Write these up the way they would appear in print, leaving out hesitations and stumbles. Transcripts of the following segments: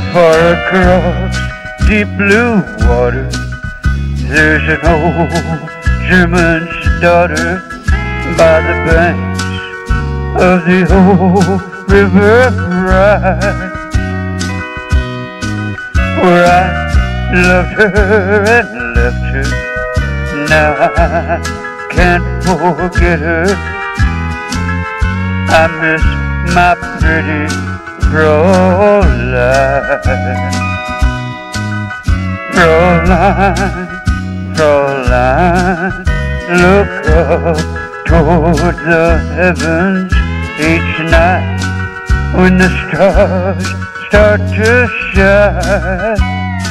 far across deep blue water, there's an old German's daughter by the banks of the old river Rhine, where I loved her and left her. Now I can't forget her. I miss my pretty Frauleine. Frauleine, Frauleine, look up toward the heavens each night when the stars start to shine.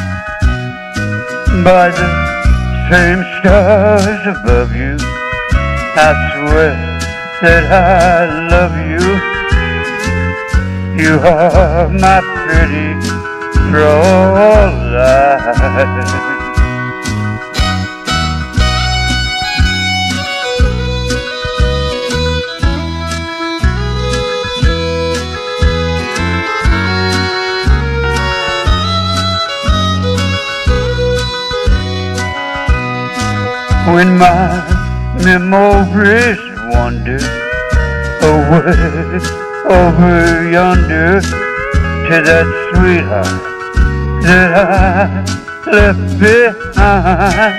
By the same stars above you, I swear that I love you. You are my pretty Frauleine. When my memories wander away over yonder to that sweetheart that I left behind,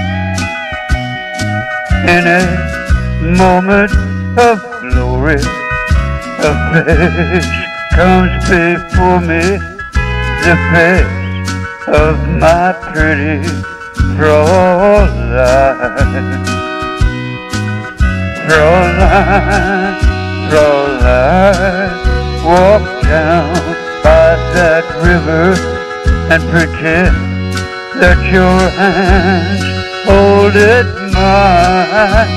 in a moment of glory, a face comes before me, the face of my pretty Frauleine. Frauleine, Frauleine, walk down by that river and pretend that your hands hold it mine.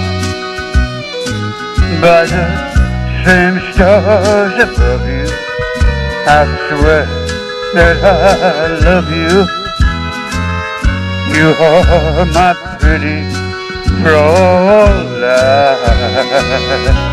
By the same stars above you, I swear that I love you. You are my pretty Frauleine.